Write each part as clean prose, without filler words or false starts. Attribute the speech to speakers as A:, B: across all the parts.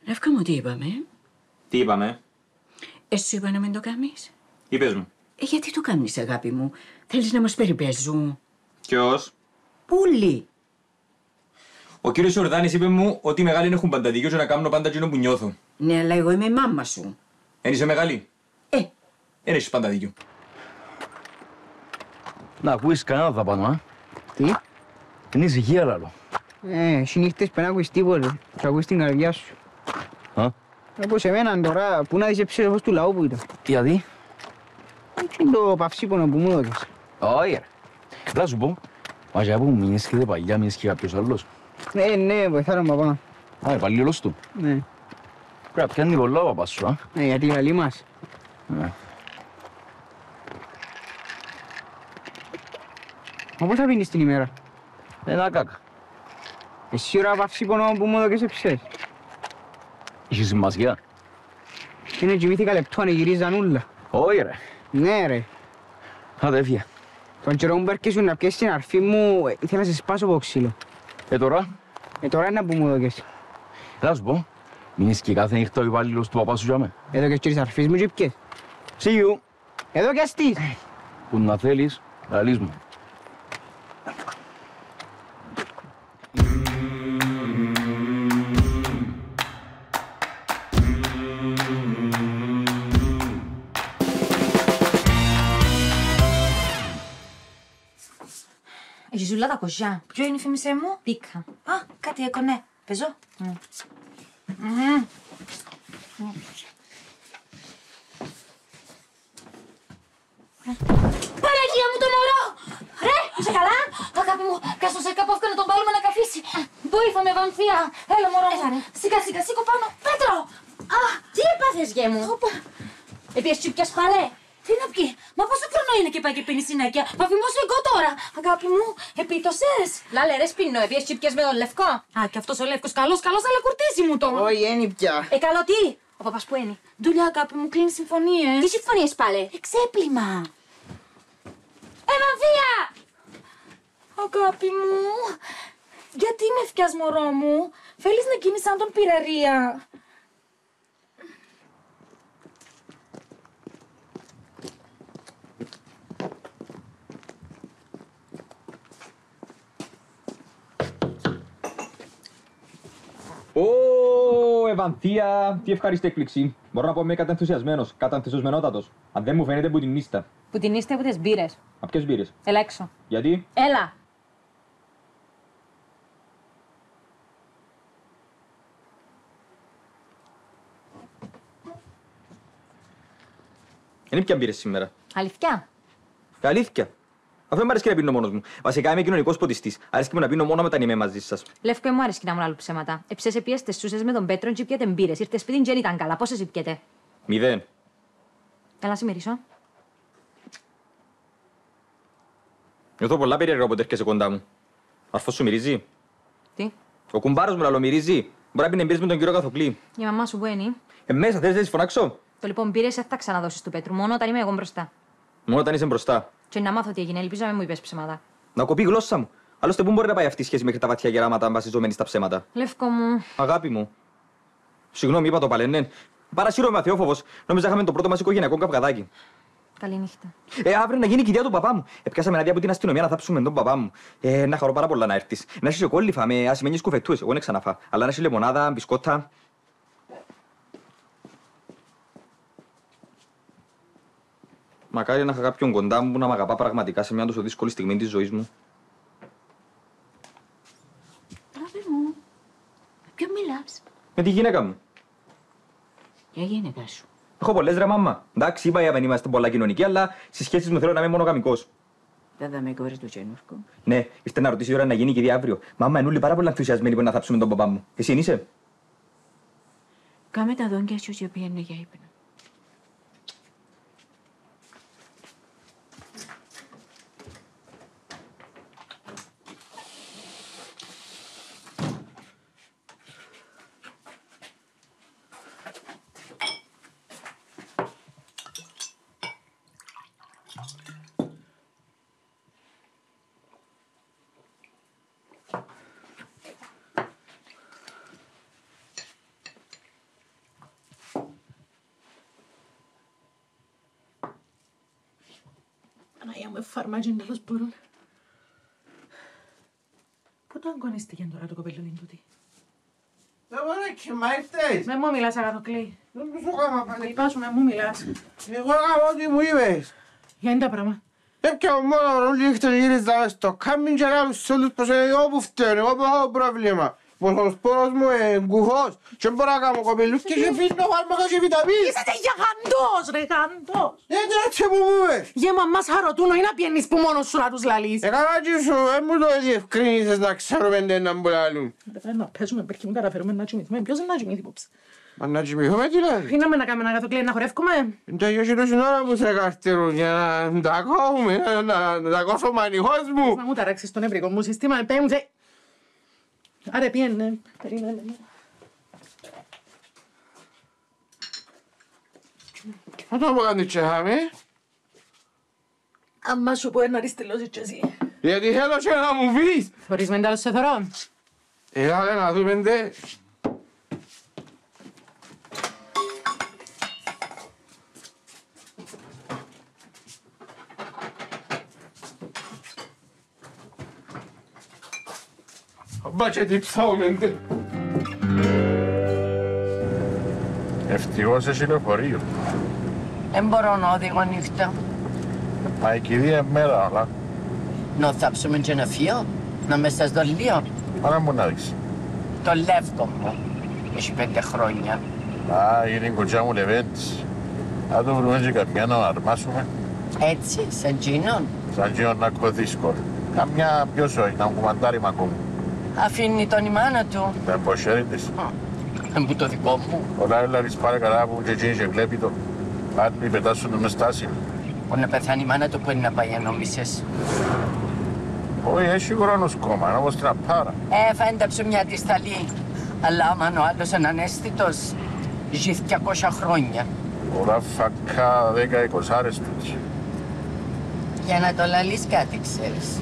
A: Εύκα μου, τι είπαμε.
B: Τι είπαμε?
A: Εσύ είπα να μην το κάνεις.
B: Είπες μου.
A: Γιατί το κάνεις, αγάπη μου? Θέλεις να μας περιπέζουν?
B: Ποιος?
A: Πούλοι.
B: Ο κύριος Ιορδάνης είπε μου ότι οι μεγάλοι έχουν πάντα δίκιο και να κάνω πάντα εκείνο που νιώθω.
A: Ναι, αλλά εγώ είμαι η μάμα σου.
B: Εν είσαι μεγάλη? Εν έχεις πάντα δίκιο.
C: Να ακούεις κανένα θα πάνω, α.
D: Τι?
C: Είναι ησυχία, λάλο.
D: Εσύ νύχτες πρέπει να ακούεις τίποτε. Θα ακούεις την καρδιά σου.
C: Α?
D: Όπως εμένα τώρα, πού να δεις ψεύδος του λαού που ήταν.
C: Γιατί?
D: Έτσι είναι το παυσίπονο που μου έδωκες.
C: Όχι, ρε. Θα σου πω. Μα για που μου έσχεται παλιά, μη έσχε κάποιος άλλος.
D: Ναι, βοηθάω παπά.
C: Α, υπαλλήλος του.
D: Ναι.
C: Πρέπει να πιάνει πολλά ο παπάς σου, α.
D: Γιατί καλή μας.
C: Ναι.
D: Μα πώς θα πίνεις την ημέρα?
C: Ένα κάκα.
D: Εσύ ώρα παυσίπονο που μου έδωκες ψες.
C: Είχε σημασία.
D: Είναι κοιμήθηκα λεπτό, αν γυρίζαν όλα.
C: Όχι, ρε.
D: Ναι ρε.
C: Άντε, έφυγε.
D: Τον καιρό μου έρχεσαι να πιέσεις την αρφή μου, ήθελα να σε σπάσω από ξύλο.
C: Τώρα.
D: Τώρα είναι που μου έδωκες.
C: Θα σου πω. Μην είσαι και κάθε νύχτα ο υπάλληλος του παπά σου για με.
D: Έδωκες και τις αρφής μου και πιες.
C: See you.
D: Έδωκες τις.
C: Που να θέλεις, λαλείς μου.
E: Ζουλά τα κοζιά. Ποιο είναι η φήμησέ μου? Πίκα. Α, κάτι έκονε. Πεζό. Παναγία μου το μωρό! Ρε, είσαι καλά? Αγάπη μου, κάσω σε κάπου να τον βάλουμε να καφίσει. Βοήθαμε, Βανθία. Έλα μωρό. Σιγά, σιγά, σήκω πάνω. Πέτρο! Α, τι έπαθες γέ μου? Επίσης τσιπιάς πάλι. Τι να πιει, μα πόσο χρόνο είναι και πάει και πίνει συνέχεια. Παφημός εγώ τώρα. Αγάπη μου, επίτωσες. Λάλε ρε σπίνω, επίσης τσιπιάς με τον Λευκό. Α, και αυτός ο Λεύκος καλός, αλλά κουρτίζει μου το.
D: Όχι, είναι πια.
E: Καλό τι. Ο παπάς που είναι? Δουλειά, αγάπη μου, κλείνει συμφωνίες. Τι συμφωνίες πάλι? Εξέπλημα. Βανθία! Αγάπη μου, γιατί με φτιάς μωρό μου? Θέλεις να γίνεις σαν τον Πυραρία?
B: Βανθία, τι ευχάριστη έκπληξη. Μπορώ να πω είμαι κατανθουσιασμένος, κατανθουσιασμενότατος. Αν δεν μου φαίνεται που την νύστα.
E: Που την είστε από τις μπύρες.
B: Α, ποιες μπύρες?
E: Έλα έξω.
B: Γιατί?
E: Έλα.
B: Δεν ήπια μπύρες σήμερα.
E: Αλήθεια.
B: Αλήθεια. Αφού δεν μ' αρέσει να πίνω μόνος μου. Βασικά είμαι κοινωνικός ποτιστής. Αρέσει μου να πίνω μόνο όταν είμαι μαζί σας.
E: Λεύκο, μου αρέσει να μου λάλλουν ψέματα. Εψέσαι πιέστες σούσες με τον Πέτρον και πιέτε μπύρες. Ήρθε σπίτι και δεν ήταν καλά. Πόσες πιέτε?
B: 0.
E: Έλα, σε μυρίσω.
B: Νιώθω πολλά περίεργα όποτε έρχεσαι κοντά μου. Αρφός σου μυρίζει?
E: Τι?
B: Ο κουμπάρος μου λαλό μυρίζει. Μπορεί να πίνει μπύρες με τον κύριο Καθοκλή.
E: Η μαμά σου που είναι?
B: Μέσα, θες να τις φωνάξω?
E: Το λοιπόν μπύρες δεν θα ξαναδώσεις του Πέτρου, μόνο όταν είμαι εγώ μπροστά.
B: Μόνο όταν είσαι μπροστά.
E: Και να μάθω τι έγινε, ελπίζω να μην μου είπες ψέματα.
B: Να κοπεί η γλώσσα μου. Άλλωστε, πού μπορεί να πάει αυτή η σχέση μέχρι τα βαθιά γεράματα βασιζόμενη στα ψέματα?
E: Λεύκο μου.
B: Αγάπη μου. Συγγνώμη, είπα το παλαινέν. Παρασύρωμαι αθεόφοβος. Νόμιζα είχαμε το πρώτο μας οικογενειακό καυγαδάκι.
E: Καληνύχτα.
B: Αύριο να γίνει κηδεία του παπά μου. Πιάσαμε ένα διά από την αστυνομία να θάψουμε τον παπά μου. Να χαρώ πάρα πολλά να έρθεις. Να είσαι κόλληφα με ασημένιες κουφετούες. Εγώ δεν ξαναφά. Αλλά να είσαι λεμονάδα, μπισκότα. Μακάρι να είχα κάποιον κοντά μου που να μ' αγαπά πραγματικά σε μια τόσο δύσκολη στιγμή της ζωής μου.
A: Αγάπη μου, με ποιον μιλάς?
B: Με τη γυναίκα μου.
A: Για γυναίκα σου.
B: Έχω πολλές ρε μάμα. Εντάξει, είπα για δεν είμαστε πολλά κοινωνικοί, αλλά στις σχέσεις μου θέλω να είμαι μονογαμικός.
A: Βέβαια με κόρη του Τζένούρκο.
B: Ναι, ήρθε να ρωτήσει η ώρα να γίνει κηδεία αύριο. Μάμα, είναι όλοι πάρα πολύ ενθουσιασμένοι που να θάψουμε τον παπά μου. Εσύ είσαι?
A: Κάμε τα δόντια σου και πιένε για ύπνο.
F: Παναγία μου, φαρμάκι τέλος μπορούν. Πού το αγωνίστηκε τώρα το κοπελούδι τούτη.
G: Δαμονάκι, μα ήρθες.
F: Με μου μιλάς, Αγαθοκλή.
G: Δεν σου κάμα πάλι.
F: Λυπάσου, με μου μιλάς.
G: Εγώ έκανα ό,τι μου είπες.
F: Για είναι τα πράγμα.
G: Έπια μόνο ρόλοι έχετε γύριστα στο κάμιν και να σε όλους πως εγώ που φταίνω, εγώ που έχω πρόβλημα. Πως ο σπόρος μου είναι κουφός και μπορώ να κάνω κοπελούθκι και πίνω φάρμακα και βιταμίνες.
F: Είσαστε γιγαντός, ρε γαντός.
G: Έτσι που μου είπες.
F: Για μαμάς χαροτούνο ή να πιένεις που μόνος σου να τους λαλείς.
G: Έκανα και σου, μου το διευκρίνησες να ξέρουμε να μου λαλούν.
F: Δεν πρέπει να παίζουμε, πρέπει να καταφέρουμε να κοιμηθούμε. Ποιος είναι να κοιμήθει υπόψη.
G: Μα να κοιμηθούμε δηλαδή.
F: Είναι να κάνουμε ένα Αγαθοκλή, να χορεύκουμε.
G: Και για τόση ώρα που σε καρτερούν για να τα κόβουμε, να τα κόψω ο μανιχός μου.
F: Να μου ταράξεις το νευρικό μου σύστημα, πέμουν. Άρα πιένε, περίμενε.
G: Θα το πω κάτι τσέχαμε.
F: Άμα σου πω ένα αριστελώσεις και εσύ.
G: Γιατί θέλω και να μου πεις.
F: Θωρείς μεν τέλος σε θωρώ.
G: Έλα να δούμε ντε. Αμπά και τι ψάουμε ντε.
H: Ευτυχώς έχει λεωφορείο.
I: Δεν μπορώ να οδηγώ νύχτα.
H: Μα η κυρία μέρα όλα.
I: Να θάψουμε και ένα φύο, να με στα δολείο.
H: Άρα μου να δεις.
I: Το λεύκο μου. Έχει 5 χρόνια.
H: Α, είναι η κοτσιά μου Λεβέντης. Αν το βρούμε και καμιά να αρμάσουμε.
I: Έτσι, σαν τζίνον.
H: Σαν και να έχω δύσκολο. Καμιά ποιος όχι, να μου κουμαντάρει μακόμου.
I: Αφήνει τον η μάνα του.
H: Δεν πω χέρι της.
I: Που το δικό μου.
H: Όλα έλα ρίς πάρε καλά που και εκείνη και βλέπει το. Αν μη πετάσουν με στάση.
I: Μπορεί να πεθάνει η μάνα του που είναι να πάει ανόμισες.
H: Όχι, έχει χρόνος κόμμα, όμως την απάρα.
I: Φαίνεται ψωμιά τη σταλή. Αλλά άμα ο άλλος είναι ανέστητος, ζει 200 χρόνια.
H: Όλα φακά 10-20 τούτοι.
I: Για να το λαλείς κάτι ξέρεις.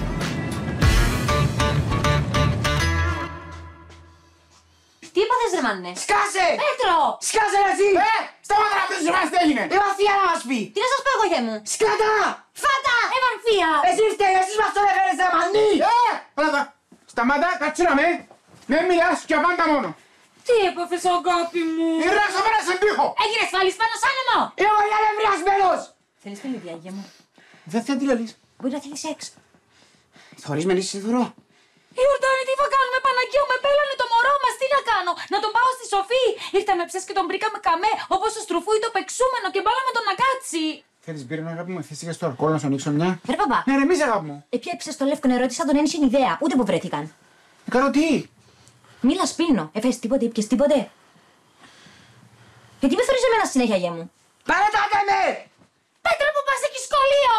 E: Τι έπαθες ρε μάνε.
D: Σκάσε!
E: Πέτρο!
D: Σκάσε εσύ!
G: Σταμάτα να πεις μας τι έγινε.
D: Η Βανθία να μας πει!
E: Τι να σας πω εγώ γε μου.
D: Σκάτα!
E: Φάτα! Ευανθία!
D: Εσύ φταίει, εσείς μας τον έφερες να μανεί!
G: Πράτα, σταμάτα, κάτσε να με. Δεν μιλάς και πάντα μόνο.
E: Τι έπαθες αγάπη μου.
G: Ήρραξα πέρα στον τοίχο.
E: Έγινες πάλι πάνω σ' άνεμο.
D: Είμαι για νευριασμένος!
E: Θέλεις φιλιδιά γε μου.
G: Δεν θέλει τι λαλείς.
E: Μπορεί να θέλεις σεξ.
D: Θωρείς με λύση θωρώ.
E: Ιορδάνη, τι θα κάνουμε, Παναγία μου, επέλανε το μωρό μας, τι να κάνω, να τον πάω στη Σοφή. Ήρθαμε ψες και τον βρήκαμε καμέ, όπως το στρουφούι το πεξούμενο και μπάλαμε τον να κάτσει.
G: Θέλεις μπύρα αγάπη μου, θες στο αλκοόλ να σου ανοίξω μια.
E: Ρε παπά,
G: Ναι ρε μη σε αγάπη μου.
E: επιέψε στο Λεύκο νερό, ρώτησα τον ένιξε ιδέα, ούτε που βρέθηκαν.
G: Κάνω τι.
E: Μίλα σπίνω, έφεσαι τίποτε, ήπιες τίποτε. Γιατί με θωρείς εμένα συνέχεια, γε μου.
D: Παρετάτε με!
E: Πέτρα που πας εκεί σχολείο!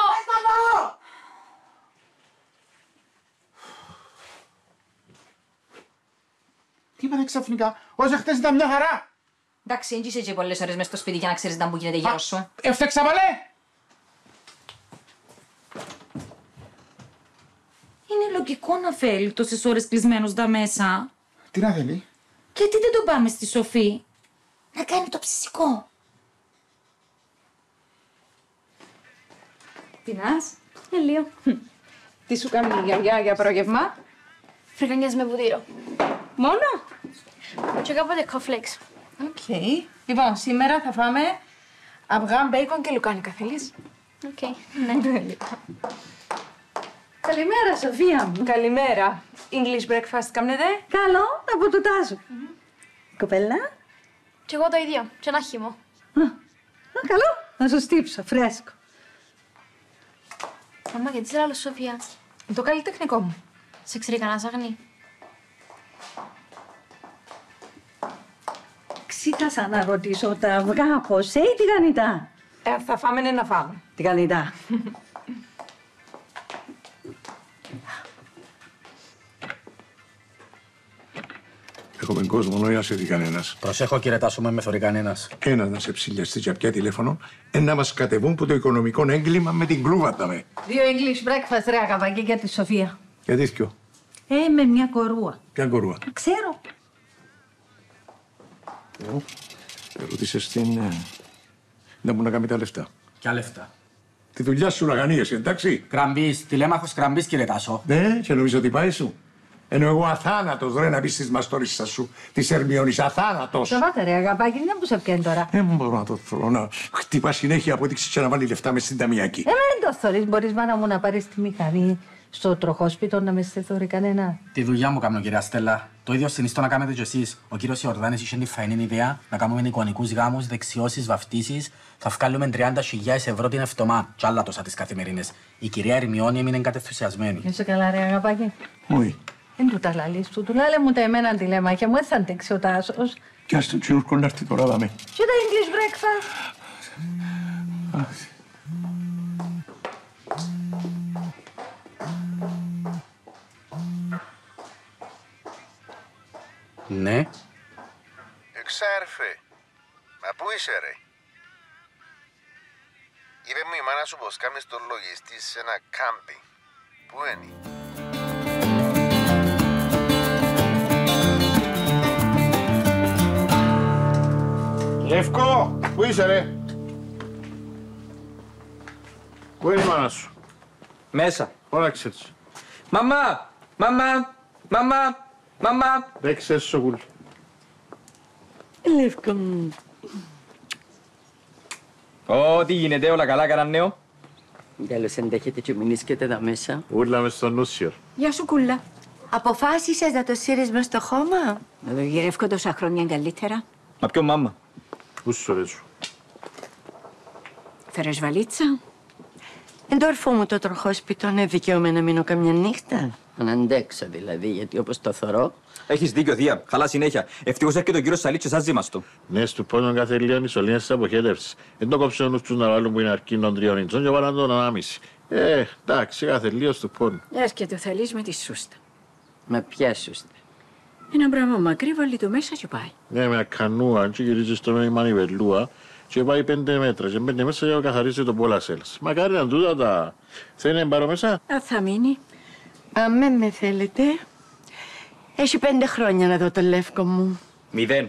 G: Τι είπατε ξαφνικά, όσο χτες ήταν μια χαρά.
E: Εντάξει, έγγισε και πολλές ώρες μες στο σπίτι για να ξέρεις να που γίνεται γύρω σου.
G: Έφταξα παλέ.
E: Είναι λογικό να θέλει τόσες ώρες κλεισμένος δα μέσα.
G: Τι να θέλει.
E: Γιατί δεν τον πάμε στη Σοφή. Να κάνει το ψησικό.
A: Πεινάς? Λίγο. Τι σου κάνει η γιαγιά για πρόγευμα?
J: Φρικανιές με βουτύρο.
A: Μόνο?
J: Και κάποτε κοφλέξ.
A: Οκ. Λοιπόν, σήμερα θα φάμε αυγά, μπέικον και λουκάνικα. Θέλεις?
J: Οκ, ναι.
A: Καλημέρα, Σοφία μου. Καλημέρα. English breakfast κάμνετε? Καλό, από το τάζο. Κοπέλα?
J: Και εγώ το ίδιο. Και ένα χύμο.
A: Καλό, να σου στύψω, φρέσκο.
J: Μαμά, γιατί σε άλλο Σοφία.
A: Το καλλιτεχνικό μου.
J: Σε ξέρει κανένας αγνή.
A: Ξέχασα να ρωτήσω τα αυγά πώς ή τη γανιτά. Θα φάμε να φάμε. Τη γανιτά.
K: Έχουμε κόσμο, νόημα σε δει κανένας.
C: Προσέχω κύριε Τάσο, με θωρεί κανένας.
K: Ένα να σε ψηλιαστεί για πια τηλέφωνο, ένα μας κατεβούν που το οικονομικό έγκλημα με την κλούβα τα με.
A: 2 English breakfast ρε αγαπάκι για τη Σοφία.
K: Για τέτοιο.
A: Με μια κορούα.
K: Ποια κορούα.
A: Ξέρω.
K: Ρώτησες την... να μου να κάνει τα λεφτά.
C: Ποια λεφτά.
K: Τη δουλειά σου να κάνεις, εντάξει.
C: Κραμπής, τηλέμαχος Κραμπής, κύριε Τάσο.
K: Ναι, και νομίζω ότι πάει σου. Ενώ εγώ αθάνατος, ρε, να πεις τις μαστορίσσας σου, της Ερμιόνης, αθάνατος.
L: Σταμάτα ρε αγαπάκι, δεν που σε πιάνει τώρα.
K: Δεν μπορώ να το θέλω, να χτυπά συνέχεια απόδειξη και να βάλει λεφτά μες στην ταμιακή.
L: Δεν το θωρείς, μπορείς μάνα μου να πάρεις τη μηχανή στο τροχόσπιτο να με στεθώρει κανένα.
C: Τη δουλειά μου κάνω, κυρία Στέλλα. Το ίδιο συνιστώ να κάνετε κι εσείς. Ο κύριος Ιορδάνης είχε την φαϊνή ιδέα να κάνουμε εικονικούς γάμους, δεξιώσεις, βαφτίσεις. Θα βγάλουμε 30.000 ευρώ την εβδομάδα. Κι άλλα τόσα τις καθημερινές. Η κυρία Ερμιόνη έμεινε κατενθουσιασμένη.
L: Είσαι καλά, ρε αγαπάκι.
K: Όχι.
L: Δεν του τα λαλείς του, του λάλε μου τα εμένα τηλέμαχια μου, δεν θα αντέξει ο Τάσος.
K: Κι ας το τσιούρκο να έρθει τώρα, δάμε.
L: Και τα English breakfast.
C: Ναι.
G: Εξάρφε, μα πού είσαι ρε? Είπε μου η μάνα σου πως κάνεις τον λογιστή σε ένα κάμπι. Πού είναι? Λευκό, πού είσαι ρε? Πού είναι η μάνα σου?
B: Μέσα.
G: Όραξε έτσι.
B: Μαμά! Μαμά! Μαμά! Μαμά!
G: Ρίξε έτσι στο κούλ.
I: Λεύκο μου.
B: Τι γίνεται, όλα καλά, κανένα νέο?
I: Καλώς εντέχετε και μην íσκετε εδώ μέσα.
G: Ούλα μες στο νούσιο.
E: Γεια σου, κούλα. Αποφάσισες να το σύρεις μες στο χώμα?
L: Να το γυρεύκω τόσα χρόνια καλύτερα.
B: Μα ποιο μάμα?
G: Πού σου ρε σου?
L: Φέρες βαλίτσα.
I: Εντόρφο μου το τροχόσπιτο είναι δικαίωμα να μείνω καμιά νύχτα. Να αντέξω δηλαδή, γιατί όπως το θωρώ.
B: Έχεις δίκιο, Δία. Χαλά συνέχεια. Ευτυχώς έρχεται ο κύριος Σαλίτσες, σας ζήμαστο.
G: Ναι, στου πόνον κάθε λίγο ισολίνες της αποχέτευσης. Εν το κόψε ο νους τους να βάλουν που είναι αρκεί των 3 ιντσών και βάλαν τον 1,5. Εντάξει, κάθε λίγο στου πόνου.
L: Ας και το θέλεις με τη σούστα.
I: Μα ποια σούστα?
L: Ένα πράγμα μακρύ, βάλει το μέσα και πάει.
G: Ναι, με ακανούα, και γυρίζει στο με μανιβελούα και πάει 5 μέτρα και μπαίνει μέσα και καθαρίζει το πολλά σέλς. Μακάρι να τούτα τα... Θέλει να πάρω μέσα?
L: Α, θα μείνει.
I: Αμέ με θέλετε. Έχει 5 χρόνια να δω το Λεύκο μου.
B: 0.
I: 5,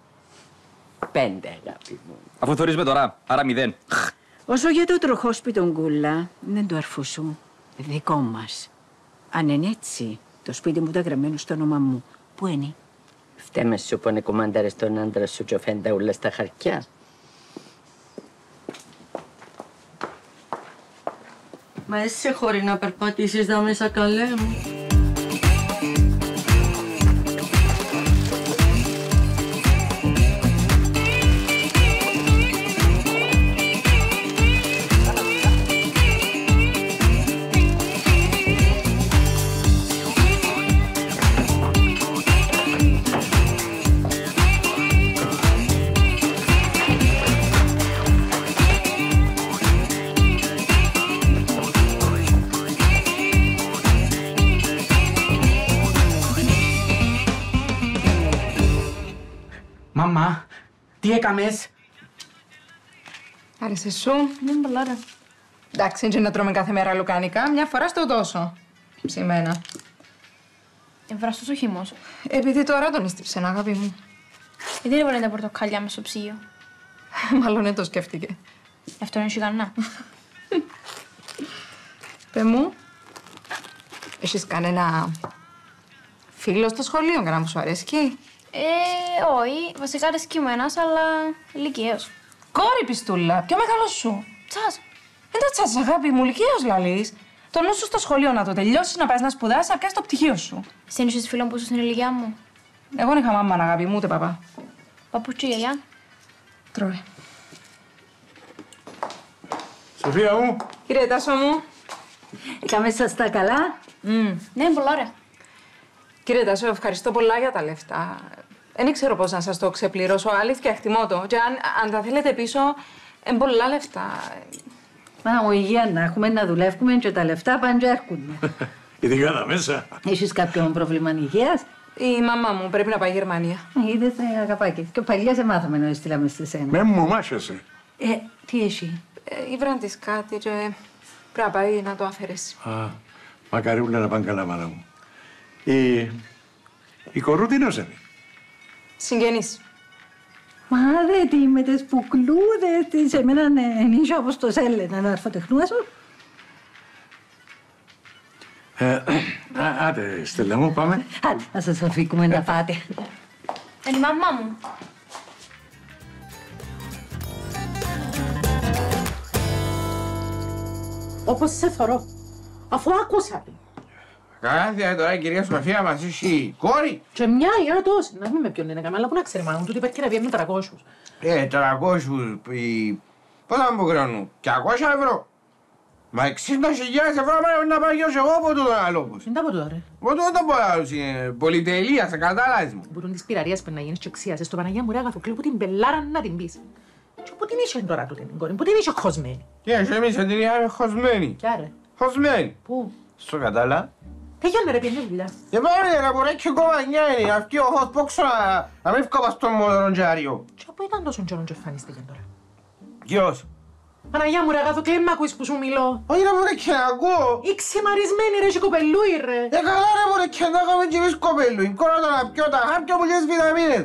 I: αγάπη μου.
B: Αφού θωρείς με τώρα, άρα 0.
L: Όσο για το τροχόσπιτο, Γκούλα, είναι του αρφού σου. Δικό μας. Αν είναι έτσι, το σπίτι μου ήταν γραμμένο στο όνομα μου. Πού είναι?
I: Φταίμε σου που ανεκομάνταρες τον άντρα σου και φαίνεται όλα στα χαρτιά. Μα εσύ χωρί να περπατήσεις εδώ μέσα, καλέ μου.
F: Μαμά, τι έκαμες?
A: Άρεσε σου? Ναι, πολλά ρε. Εντάξει, δεν να τρώμε κάθε μέρα λουκάνικα, μια φορά στο τόσο. Ψημένα.
J: Ευραστός ο χυμός.
A: Επειδή τώρα τον έστριψε, αγάπη μου.
J: Γιατί δεν βάλε τα πορτοκάλια μες στο ψυγείο?
A: Μάλλον δεν το σκέφτηκε.
J: Αυτό είναι σιγανά.
A: Πε μου, έχεις κανένα φίλο στο σχολείο για να μου σου αρέσει?
J: Όχι. Βασικά αρέσκει μου ένας, αλλά ηλικίαιος.
A: Κόρη πιστούλα, πιο μεγάλο σου.
J: Τσάς.
A: Δεν τα τσάς, αγάπη μου, ηλικίαιος λαλείς. Το νου σου στο σχολείο να το τελειώσεις, να πας να σπουδάσεις, να πιάσεις το πτυχίο σου.
J: Στην ίσως φίλων που είσαι στην ηλικιά μου.
A: Εγώ δεν είχα μάμα, αγάπη μου, ούτε παπά.
J: Παπούτσι, γιαγιά.
A: Τρώε.
G: Σοφία μου.
A: Κύριε Τάσο μου.
L: Είχαμε σας τα καλά.
J: Ναι, πολλά ωραία.
A: Κύριε Τάσο, ευχαριστώ πολλά για τα λεφτά. Δεν ξέρω πώς να σας το ξεπληρώσω, αλήθεια, εκτιμώ το. Και αν τα θέλετε πίσω, είναι πολλά λεφτά.
L: Μα ο υγεία να έχουμε να δουλεύουμε και τα λεφτά πάνε και έρχονται.
K: Ειδικά τα μέσα.
L: Έχεις κάποιο πρόβλημα υγείας?
A: Η μαμά μου πρέπει να πάει Γερμανία.
L: Είδες, αγαπάκι. Και παλιά σε μάθαμε να στείλαμε στη σένα.
K: Με μου μάσχεσαι.
L: Τι έχει?
A: Ήβραν της κάτι και πρέπει να πάει να το αφαιρέσει.
K: Μακαρούλα να πάνε καλά, μάνα μου. Η κορού τι νόσανε?
A: Συγγενής.
L: Μα δε τι με τις πουκλούδες της, εμένα νύχια όπως το έλεγαν, να αρφοτεχνούα σου.
K: Άντε, Στέλλα μου, πάμε.
L: Άντε, να σας αφήκουμε να πάτε.
J: Είναι η μαμά μου.
F: Όπως σε θωρώ. Αφού άκουσα.
G: Καλά, τώρα η κυρία Σοφία μας έχει κόρη.
F: Και μια ή ένα τόσο. Να μην με ποιον είναι καμία, αλλά πού να ξέρει μάνα μου, τούτη υπάρχει να βγαίνει με 300.
G: 300, πόσα μου χρόνο, 200 ευρώ. Μα 60.000 ευρώ πρέπει να παγιώσω εγώ από τούτον αλόγος.
F: Είναι από τούτο ρε.
G: Από τούτον πολλούς είναι, πολυτελεία, σε κατάλαβες μου.
F: Μπορούν της πειραρίας πρέπει να γίνεις και εξίασες, στο Παναγία μου ρε Αγαθοκλή που την πελάρα να την πεις. Και πού την είσαι τώρα τούτη την κόρη, πού την είσαι χωσμένη.
G: Και εμείς την είχαμε χωσμένη.
F: Κι άρα.
G: Χωσμένη.
F: Πού.
G: Στο κατάλα.
F: Τελειώνε ρε πιένε δουλειά.
G: Και πάμε ρε μπορεί και ακόμα 9 είναι, αυτή ο φως πόξω να μην βγω στον μόδωρον και αριό.
F: Και πού ήταν τόσο καιρό και εμφανίστηκε τώρα.
G: Ποιος.
F: Παναγιά μου ρε Αγαθοκλή, μ' ακούεις που σου μιλώ.
G: Όχι ρε μπορεί και να ακούω.
F: Η ξημαρισμένη ρε και κοπελούι ρε.
G: Καλά ρε μπορεί και να κάνουμε και εμείς κοπέλου. Η κόρα το να πιω τα χάπια μου και τις βιταμίνες.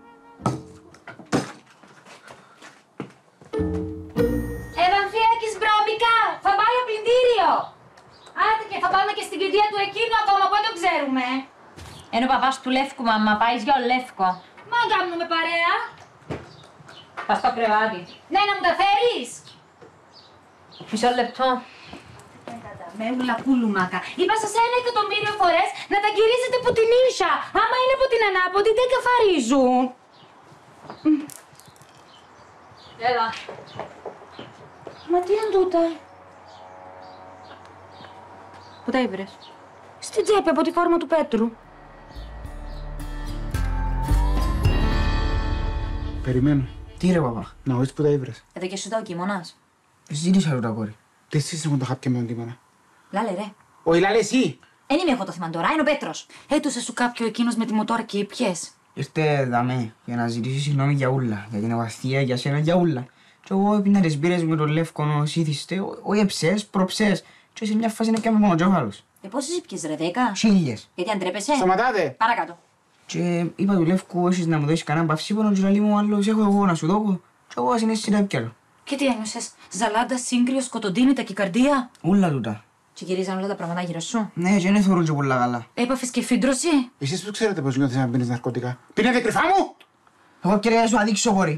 E: Ευανθίακης βρώμικα, θα πάει ο πλυντήριο. Άντε και θα πάμε και στην κηδεία του εκείνου ακόμα, πότε το ξέρουμε.
M: Είναι ο παπάς του Λεύκου, μαμά, πάει για ο Λεύκο.
E: Μα κάνουμε παρέα.
M: Πας στο κρεβάτι.
E: Ναι, να μου τα φέρεις.
M: Μισό λεπτό.
E: Με ούλα πουλουμάκα. Είπα σας 1.000.000 φορές να τα γυρίσετε που την ίσα. Άμα είναι από την ανάποδη δεν καθαρίζουν.
M: Έλα.
E: Μα τι είναι τούτα.
M: Πού τα ήβρες?
E: Στην τσέπη από τη φόρμα του Πέτρου.
D: Περιμένω.
N: Τι ρε παπά.
D: Να δεις που τα ήβρες.
M: Εδώ και σου τα ο κίμωνας.
N: Ζήτησα το τα κόρη.
D: Τι εσείς έχουν το χάπια με τον κείμενα.
M: Λάλε ρε.
D: Όχι λάλε εσύ.
M: Εν είμαι εγώ το θέμα τώρα, είναι ο Πέτρος. Έτουσε σου κάποιο εκείνος με τη μοτόρα και ήπιες.
N: Ήρθε δαμέ για να ζητήσει συγγνώμη για ούλα. Για την ευαθία, για σένα, για ούλα. Και εγώ έπινα τις μπύρες με τον Λεύκο ως ήθιστε, όχι εψές, προψές. Και σε μια φάση είναι πιάμε μονοτζόφαλος.
M: Πόσες ήπιες ρε, 10?
N: 1000.
M: Γιατί αν τρέπεσαι.
D: Σταματάτε.
M: Παρακάτω.
N: Και είπα του Λεύκου έχεις να μου δώσεις κανέναν παυσίπονο και λέει μου άλλος έχω εγώ να σου δώκω. Και εγώ ασυνέσαι τα έπιαλω.
M: Και τι ένιωσες, ζαλάντα, σύγκριο, σκοτοντίνη, τακικαρδία.
N: Ούλα τούτα.
M: Και γυρίζαν όλα τα πράγματα γύρω σου.
N: Ναι, και δεν θωρούν και πολλά καλά.
M: Έπαφες και φύντρωση.
D: Εσείς πώς ξέρετε πώς νιώθεις να πίνεις ναρκωτικά. Πίνετε κρυφά μου.
N: Εγώ κύριε να σου αδείξω κόρη.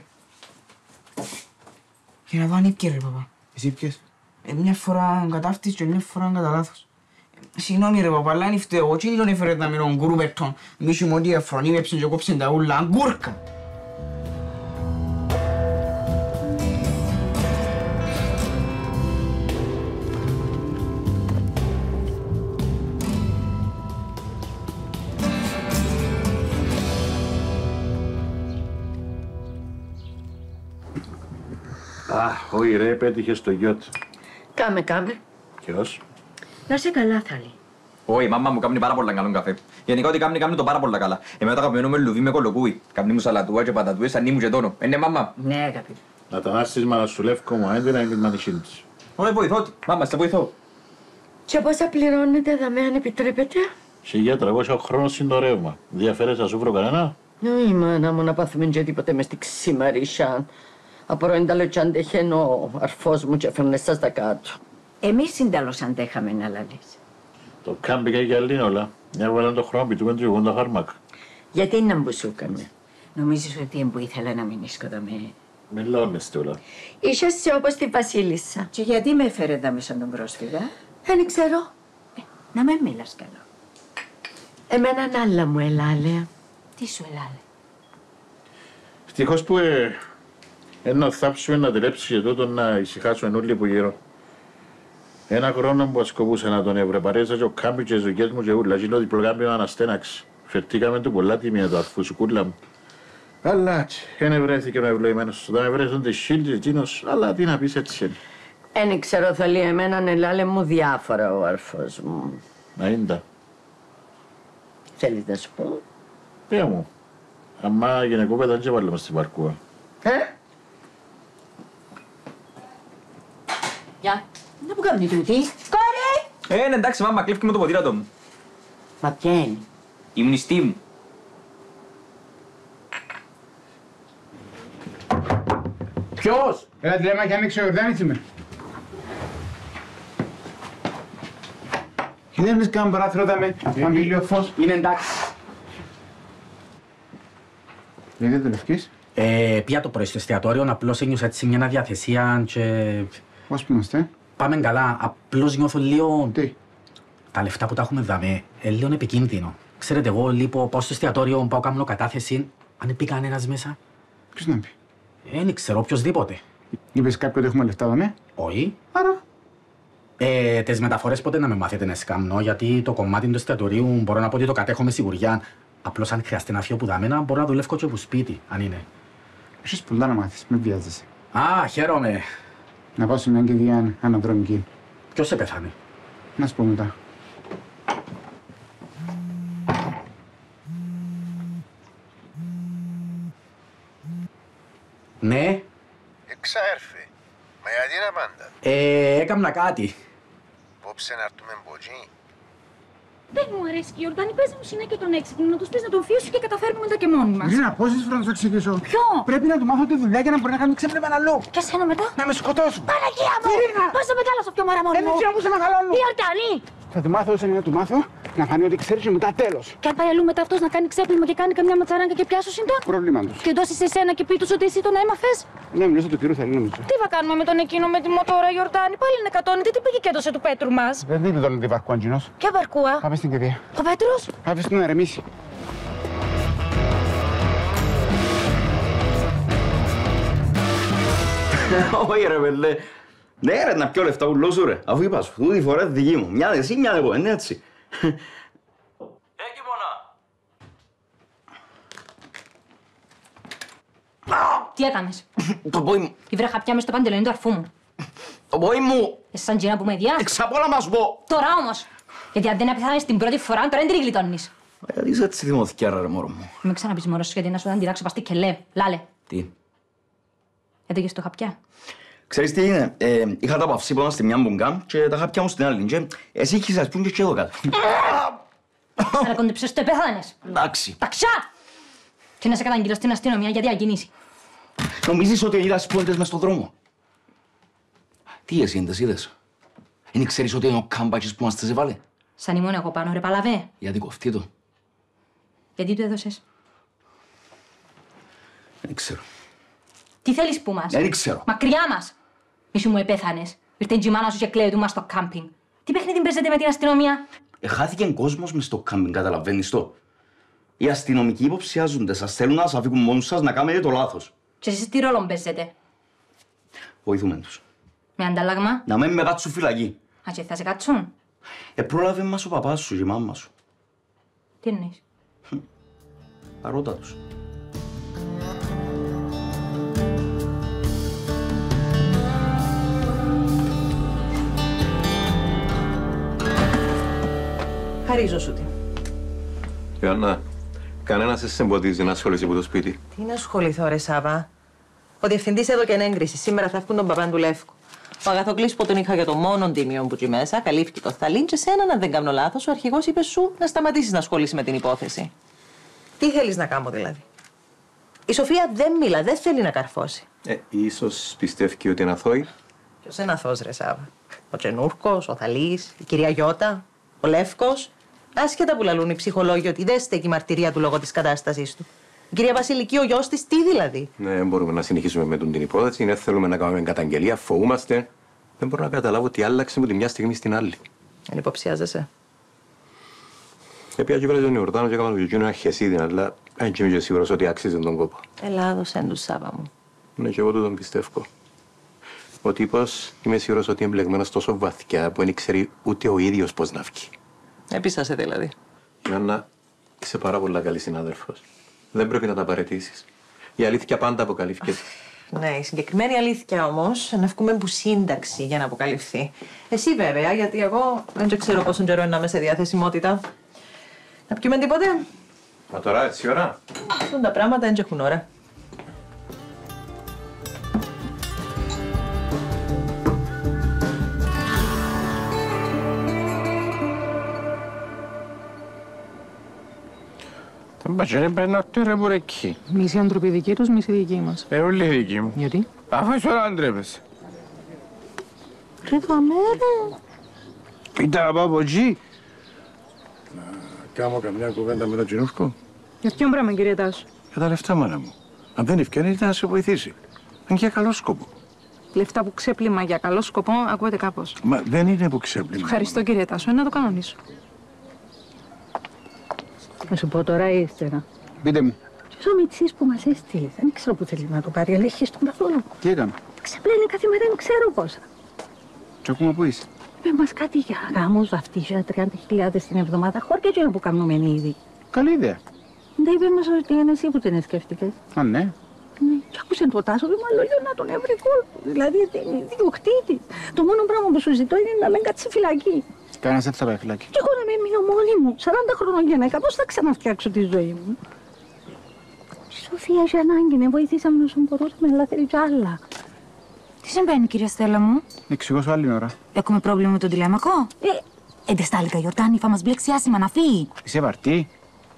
N: Και να δω αν ήπιε ρε παπά.
D: Εσύ ήπιες.
N: Μια φορά κατάφτεις και μια φορά κατά λάθος. Συγγνώμη ρε παπά, αλλά είναι φταίω. Εγώ τι τον έφερε να μείνω γκρούπερτον. Μη σου μοντή εφρονίμεψαν και κόψαν τα ούλα. Αγκούρκα.
H: Όχι ρε, πέτυχε στο γιότ.
L: Κάμε.
H: Ποιος?
L: Να σε καλά, Θαλή.
B: Όχι, η μάμα μου κάνει πάρα πολλά καλό καφέ. Γενικά ό,τι κάνει το πάρα πολλά καλά. Εμένα το αγαπημένο με λουβί με κολοκούι. Κάνει μου σαλατούα και πατατούες, ανήμου και τόνο. Ναι, μάμα.
L: Ναι, αγαπητέ.
H: Να τα νάσεις μάνα σου Λεύκο μου, έντυνα είναι μανισίν της.
B: Όχι, βοηθώ τη. Μάμα, σε βοηθώ.
L: Και πόσα πληρώνετε δαμέ αν επιτρέπετε?
H: 1.300 χρόνος είναι το ρεύμα. Διαφέρεσαι να σου βρω κανένα?
L: Όχι, μάνα μου, να πάθουμε και τίποτε μες στη ξημαρισιά. Απορώ εντάλλω κι αντέχεν ο αρφός μου και έφερνε σας τα κάτω.
O: Εμείς συντάλλως αντέχαμε να λαλείς.
H: Το κάμπικα για όλα. Μια βάλαν το χρόνο πιτούμε τριγούν τα φάρμακα.
O: Γιατί να μπουσούκαμε. Νομίζεις ότι εμπού ήθελα να μείνεις κοντά
H: με λώνεστε όλα.
L: Είσαστε όπως τη Βασίλισσα.
O: Και γιατί με έφερε δάμε σαν τον πρόσφυγα?
L: Δεν ξέρω.
O: Να με μίλας καλά.
L: Εμέναν άλλα μου ελάλε.
O: Τι σου ελάλε?
H: Ευτυχώς που ένα θάψουμε να τελέψει και τούτο να ησυχάσουμε όλοι που γύρω. Ένα χρόνο που ασκοπούσα να τον ευρεπαρέσα και ο κάμπι και οι ζωγιές μου και ούλα. Και ότι προκάμπι αναστέναξε. Φερτήκαμε του πολλά τιμία το αρφού σου κούλα μου. Αλλά δεν ευρέθηκε ο ευλογημένος. Όταν ευρέθονται χίλιοι εκείνος, αλλά τι να πεις έτσι είναι.
L: Εν ξέρω θέλει εμέναν ελάλε μου διάφορα ο αρφός μου.
H: Να είναι τα.
L: Θέλεις να σου πω?
H: Πέ μου. Αμά γυναικόπαιδα δεν και βάλουμε στην παρκούα.
O: Γεια. Να που κάνει τούτη.
L: Κόρη!
B: Εντάξει μάμα, κλείφκει με το ποτήρατο μου.
L: Μα ποια είναι?
B: Η μνηστή μου.
C: Ποιος?
D: Έλα τηλεμάχη, άνοιξε ο Ιορδάνης είμαι. Και δεν βρεις κανένα παράθυρο με αμήλιο φως.
C: Είναι εντάξει.
D: Γιατί δεν το λευκείς?
C: Πια το πρωί στο εστιατόριο, απλώς ένιωσα έτσι μια αδιαθεσία και...
D: Πώς που είμαστε?
C: Πάμε καλά, απλώς νιώθω λίγο...
D: Τι?
C: Τα λεφτά που τα έχουμε δαμέ, λίγο επικίνδυνο. Ξέρετε, εγώ λείπω, πάω στο εστιατόριο, πάω κάνω κατάθεση, αν πει κανένας μέσα.
D: Ποιος να πει?
C: Δεν ξέρω, οποιοσδήποτε.
D: Είπες κάποιοι ότι έχουμε λεφτά δαμέ?
C: Όχι.
D: Άρα.
C: Τις μεταφορές ποτέ να με μάθετε να σκάμνω, γιατί το κομμάτι του εστιατορίου μπορώ να πω ότι το κατέχω με σιγουριά. Απλώς αν χρειαστεί να φύγω που δαμένα, μπορώ να δουλεύω και από σπίτι, αν είναι.
D: Έχεις πολλά να μάθεις, μην βιάζεσαι.
C: Α, χαίρομαι.
D: Να πάω σε μια κηδεία αναδρομική.
C: Ποιος σε πεθάνει?
D: Να σου πω μετά.
C: Ναι.
P: Εξαέρφε. Μα γιατί να πάντα.
C: Έκαμνα κάτι.
P: Πόψε να έρθουμε μποτζί.
E: Δεν μου αρέσει η Ιορδάνη, παίζει μου συνέχεια τον έξυπνο, να τους πεις να τον φύσουν και καταφέρουμε μετά και μόνοι μας.
D: Γκρίνα, πόσες φορές να σου εξηγήσω?
E: Ποιο?
D: Πρέπει να του μάθω τη δουλειά για να μπορεί να κάνει ξέπλεμα αλλού.
E: Και εσένα μετά?
D: Να με σκοτώσουν.
E: Παναγία μου!
D: Γκρίνα!
E: Πώς θα μετάλλασω πιο μάρα μόνη μου?
D: Δεν ξέρω που σε μεγαλώνω.
E: Η Ιορδάνη!
D: Θα του μάθω όσο είναι να του μάθω, να φανεί ότι ξέρεις και μετά τέλος.
E: Και αν πάει αλλού μετά αυτός να κάνει ξέπλυμα και κάνει καμιά ματσαράγκα και πιάσω συντόν.
D: Πρόβλημα τους.
E: Και δώσει σε σένα και πει τους ότι εσύ τον έμαθες.
D: Ναι, μιλήσω του κύριου Θελή νομίζω.
E: Τι θα κάνουμε με τον εκείνο με τη μοτόρα Ιορδάνη, πάλι είναι κατώνητη, τι πήγε και έδωσε του Πέτρου μας.
D: Δεν δίνει τον τη βαρκού Αντζινός.
E: Ποια βαρκούα?
D: Πάμε στην κηδεία.
E: Ο Πέτρος.
D: Άφησε τον να ηρεμήσει.
B: Όχι ρε πελέ. Ναι ρε, να πιω λεφτά ούλο σου ρε. Αφού είπα σου, τούτη φορά δική μου. Μια εσύ, μια εγώ, είναι έτσι.
E: Τι έκανες?
B: Το πόη μου.
E: Η βρέχα πια μες στο παντελόνι του αρφού μου.
B: Το πόη μου.
E: Σαν τζίνα που με διάς.
B: Εξαπόλα μας πω.
E: Τώρα όμως. Γιατί αν δεν απεθάνεις την πρώτη φορά, τώρα δεν την γλιτώνεις.
B: Γιατί είσαι έτσι δημοθηκιάρα ρε μωρό μου.
E: Μην ξαναπείς μωρό σου γιατί να σου δεν τυράξω παστί και λέ. Λάλε.
B: Τι.
E: Γιατί και στο χαπιά.
B: Ξέρεις τι είναι, είχα τα παυσίπονα στη μια μπουγκά και τα χαπιά μου στην άλλη και εσύ είχες ας πούμε και εδώ κάτω.
E: Σαν να κοντεψες το επέθανες.
B: Εντάξει.
E: Ταξά! Και να σε καταγγείλω στην αστυνομία γιατί ακινήσει.
B: Νομίζεις ότι είδα σπόντες μες στον δρόμο. Τι εσύ είναι, είδες. Δεν ξέρεις ότι είναι ο κάμπατσις που μας τις έβαλε.
E: Σαν ήμουν εγώ πάνω ρε παλαβέ.
B: Γιατί κοφτεί το.
E: Γιατί του έδωσες.
B: Δεν ξέρω.
E: Τι θέλεις που μας.
B: Δεν ξέρω.
E: Μακριά μας. Μη σου μου επέθανες. Ήρθε η μάνα σου και κλαίει του μας στο κάμπινγκ. Τι παιχνίδι παίζετε με την αστυνομία.
B: Χάθηκε κόσμος μες στο κάμπινγκ, καταλαβαίνεις το. Οι αστυνομικοί υποψιάζονται, σας θέλουν να σας αφήκουν μόνους σας να κάνετε το λάθος.
E: Και εσείς τι ρόλο παίζετε.
B: Βοηθούμε τους.
E: Με ανταλλάγμα.
B: Να μην με κάτσουν φυλακή.
E: Α, και θα σε κάτσουν.
B: Πρόλαβε μας ο παπάς σου και η μάμα σου.
E: Τι εννοείς.
B: Αρώτα τους.
Q: Χαρίζω σου την.
R: Ιωάννα, κανένας δεν σε εμποδίζει να ασχολείσαι από το σπίτι.
Q: Τι να ασχοληθώ, ρε Σάβα. Ο διευθυντής έδωκε έγκριση. Σήμερα θα έρθουν τον Παπαντουλεύκο. Ο Αγαθοκλής που τον είχα για το μόνο τίμιο που εκεί μέσα, καλύφθηκε το θαλήν και σένα, αν δεν κάνω λάθος, ο αρχηγός είπε σου να σταματήσεις να ασχολείσαι με την υπόθεση. Τι θέλεις να κάνω δηλαδή. Η Σοφία δεν μίλα, δεν θέλει να καρφώσει.
R: Ίσως πιστεύει ότι είναι αθώη.
Q: Ποιος είναι αθώος, ρε Σάβα. Ο Τσενούρκος, ο Θαλής, η κυρία Γιώτα, ο Λεύκος. Άσχετα που λαλούν οι ψυχολόγοι ότι δεν στέκει η μαρτυρία του λόγω της κατάστασής του. Η κυρία Βασιλική, ο γιος της, τι δηλαδή.
R: Ναι, μπορούμε να συνεχίσουμε με την υπόθεση. Δεν θέλουμε να κάνουμε καταγγελία, φοβούμαστε. Δεν μπορώ να καταλάβω τι άλλαξε από τη μια στιγμή στην άλλη.
Q: Δεν υποψιάζεσαι.
R: Επειδή έβαλε τον Ιορδάνο και έκανα το εκείνο ένα χεσίδι, αλλά δεν είμαι σίγουρος ότι άξιζε τον κόπο.
Q: Ελλάδος έντους, Σάβα μου.
R: Ναι, και εγώ του τον πιστεύω. Ο τύπος είμαι σίγουρος ότι είναι εμπλεγμένος τόσο βαθιά που δεν ξέρει ούτε ο ίδιος πώς να βγει.
Q: Έπεισασαι δηλαδή.
R: Ιωάννα, είσαι πάρα πολύ καλή συνάδελφος. Δεν πρέπει να τα παραιτήσεις. Η αλήθεια πάντα αποκαλύφθηκε.
Q: Ναι, η συγκεκριμένη αλήθεια όμως να βγούμε που σύνταξη για να αποκαλυφθεί. Εσύ βέβαια, γιατί εγώ δεν ξέρω πόσο καιρό είναι να είμαι σε διαθεσιμότητα. Να πιούμε τίποτε.
R: Μα τώρα έτσι ώρα.
Q: Αυτούν τα πράγματα δεν έχουν ώρα.
G: Μπατσέ, παίρνω τώρα που εκεί.
F: Μισή άνθρωποι δικοί τους, μισή δικοί μας.
G: Όλοι δικοί μου.
F: Γιατί?
G: Αφού είσαι όλα αντρέπεσαι.
F: Ρε το αμέρα.
G: Πείτε να πάω από εκεί.
K: Να κάνω καμιά κουβέντα με τον Τζινούφκο.
F: Για ποιον πράγμα, κύριε Τάσο?
K: Για τα λεφτά, μάνα μου. Αν δεν ευκαιρία ήταν να σε βοηθήσει. Αν και για καλό σκοπό.
F: Λεφτά που ξέπλυμα για καλό σκοπό, ακούγεται κάπως.
K: Μα δεν είναι που ξέπλυμα.
F: Ευχαριστώ, κύριε Τάσο, να το κανονίσω.
L: Να σου πω τώρα ή ύστερα.
G: Πείτε μου.
L: Ποιος ο Μιτσής που μας έστειλε, δεν ξέρω που θέλει να το πάρει, αλλά έχεις τον καθόλου.
G: Τι έκανε.
L: Ξεπλένει κάθε μέρα, δεν ξέρω πόσα.
G: Τι ακόμα που είσαι.
L: Είπε μας κάτι για γάμους, βαφτίσια, 30.000 την εβδομάδα, χώρια και που κάνουμε ήδη.
G: Καλή ιδέα.
L: Δεν είπε μας ότι είναι εσύ που την σκέφτηκες.
G: Α, ναι.
L: Ναι, και άκουσε το Τάσο, με λόγιο να τον έβρει κόλπο. Δηλαδή, είναι ιδιοκτήτης. Το μόνο πράγμα που σου ζητώ είναι να μην κάτσει φυλακή.
G: Κανένας δεν θα πάει φυλακή.
L: Και εγώ να μην μείνω μόνη μου. 40 χρονών γυναίκα, πώς θα ξαναφτιάξω τη ζωή μου. Η Σοφία είχε ανάγκη, με βοηθήσαμε όσο μπορούσαμε, αλλά θέλει κι άλλα.
M: Τι συμβαίνει, κυρία Στέλλα μου?
G: Εξηγώ σου άλλη ώρα.
M: Έχουμε πρόβλημα με τον τηλέμακο? Εντεστάλικα Γιορτάνη, θα μας μπλέξει άσημα να φύγει.
G: Είσαι βαρτή.